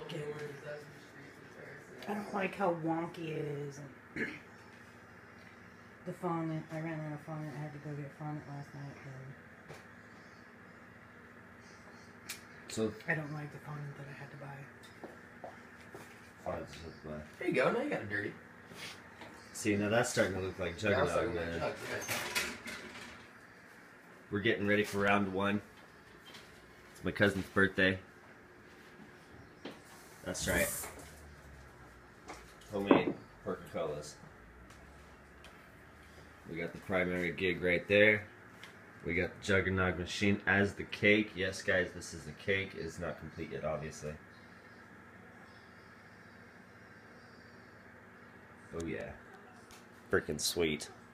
I don't like how wonky it is. The fondant, I ran out of fondant. I had to go get fondant last night. So I don't like the fondant that I had to buy. There you go. Now you got it dirty. See, now that's starting to look like Juggernog, man. We're getting ready for round 1. It's my cousin's birthday. That's right. Homemade Perkacolas. We got the primary gig right there. We got the Juggernog machine as the cake. Yes, guys, this is the cake. It's not complete yet, obviously. Oh yeah. Freaking sweet.